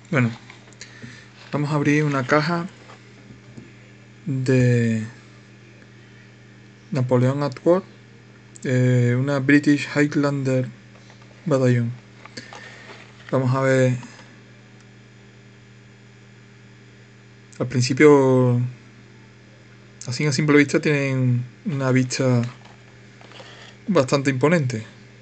Bueno, vamos a abrir una caja de Napoleon at War, una British Highlander Battalion. Vamos a ver. Al principio, así a simple vista, tienen una vista bastante imponente.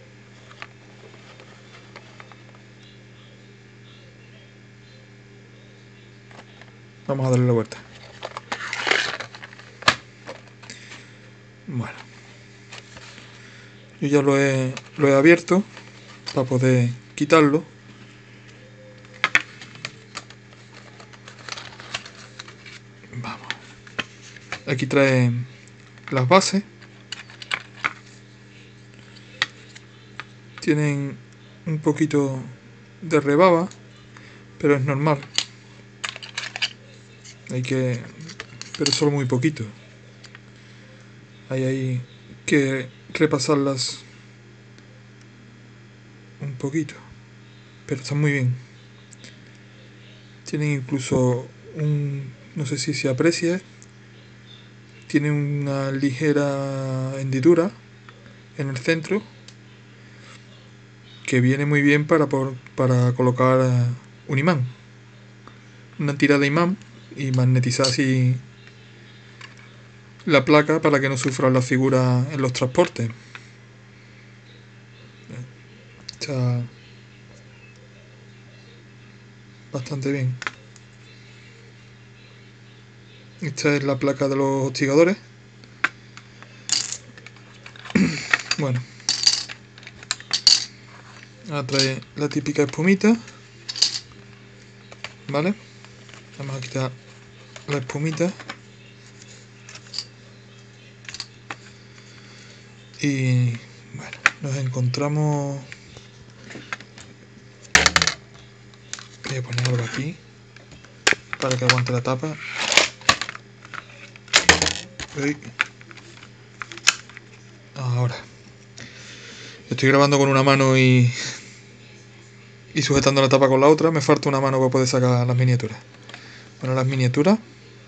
Vamos a darle la vuelta. Bueno, yo ya lo he abierto para poder quitarlo. Vamos. Aquí trae las bases. Tienen un poquito de rebaba, pero es normal. Pero solo muy poquito. Hay que repasarlas un poquito, pero están muy bien. Tienen incluso no sé si se aprecia, tiene una ligera hendidura en el centro que viene muy bien para colocar un imán, una tira de imán, y magnetizar así la placa para que no sufra la figura en los transportes. Está bastante bien. Esta es la placa de los hostigadores. Bueno, ahora trae la típica espumita, ¿vale? Vamos a quitar la espumita y bueno, nos encontramos. Voy a poner algo aquí para que aguante la tapa. Uy. Ahora estoy grabando con una mano y sujetando la tapa con la otra. Me falta una mano para poder sacar las miniaturas. Bueno, las miniaturas.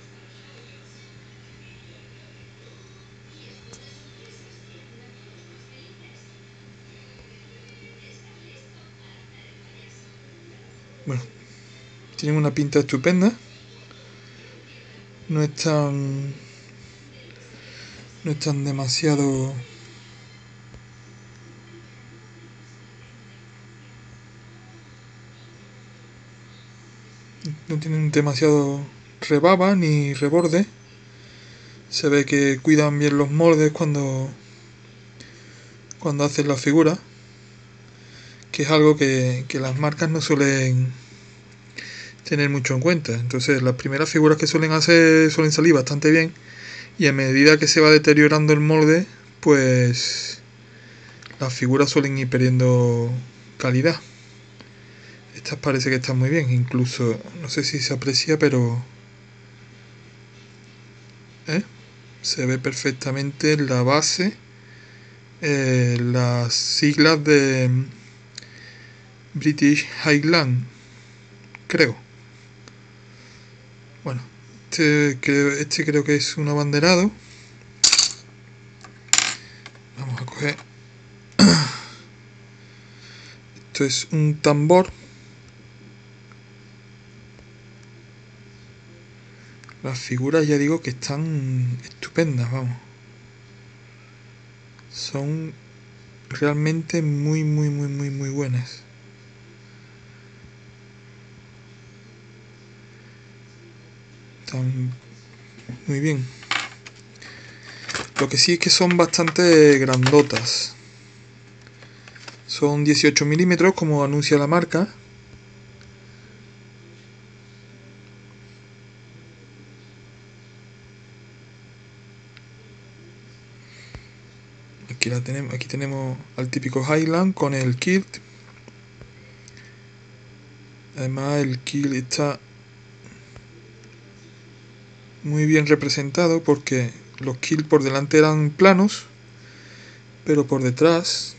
Bueno, tienen una pinta estupenda. No están demasiado. No tienen demasiado rebaba ni reborde. Se ve que cuidan bien los moldes cuando hacen la figura, que es algo que las marcas no suelen tener mucho en cuenta. Entonces las primeras figuras que suelen hacer suelen salir bastante bien, y a medida que se va deteriorando el molde, pues las figuras suelen ir perdiendo calidad. Estas parece que están muy bien, incluso no sé si se aprecia, pero se ve perfectamente la base, las siglas de British Highland, creo. Bueno, este creo que es un abanderado. Vamos a coger. Esto es un tambor. Las figuras ya digo que están estupendas, vamos. Son realmente muy buenas. Están muy bien. Lo que sí es que son bastante grandotas. Son 18 milímetros, como anuncia la marca. Aquí tenemos al típico Highland con el kilt. Además el kilt está muy bien representado, porque los kilts por delante eran planos, pero por detrás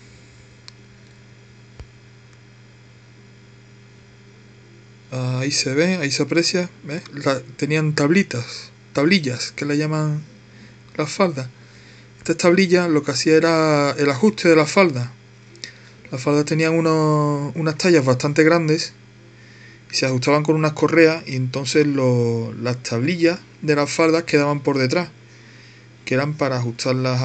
Ahí se ve, ahí se aprecia, ¿ves? Tenían tablillas, que le llaman las faldas. Estas tablillas lo que hacía era el ajuste de la falda. Las faldas tenían unas tallas bastante grandes y se ajustaban con unas correas, y entonces las tablillas de las faldas quedaban por detrás, que eran para ajustarlas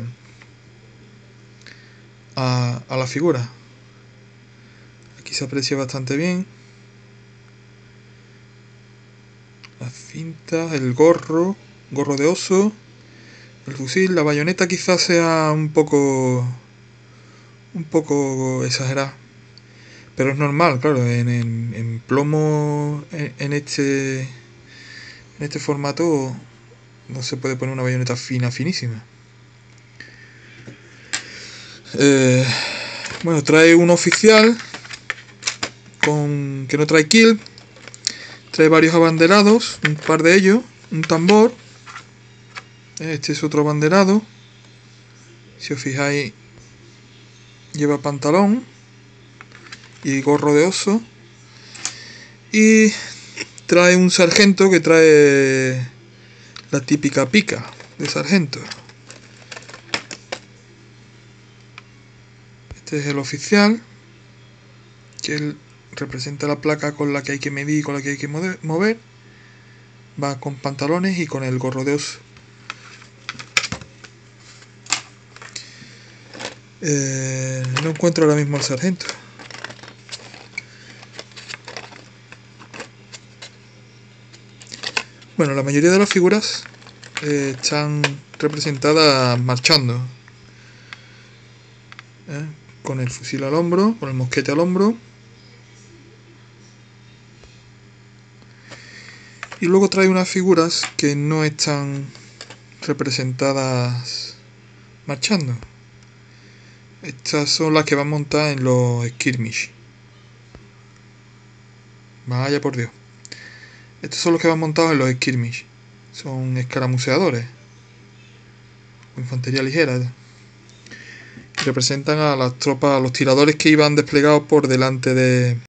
a la figura. Aquí se aprecia bastante bien. Las cintas, el gorro de oso, el fusil, la bayoneta quizás sea un poco exagerada, pero es normal, claro, en plomo, en este formato no se puede poner una bayoneta finísima. Bueno, trae un oficial que no trae kill, trae varios abanderados, un par de ellos, un tambor. Este es otro abanderado, si os fijáis lleva pantalón y gorro de oso, y trae un sargento que trae la típica pica de sargento. Este es el oficial, que él representa la placa con la que hay que medir y con la que hay que mover. Va con pantalones y con el gorro de oso. No encuentro ahora mismo al sargento. Bueno, la mayoría de las figuras están representadas marchando, con el fusil al hombro, con el mosquete al hombro. Y luego trae unas figuras que no están representadas marchando. Estas son las que van montadas en los skirmish. Vaya por Dios. Estos son los que van montados en los skirmish. Son escaramuceadores o infantería ligera. Representan a las tropas, a los tiradores que iban desplegados por delante de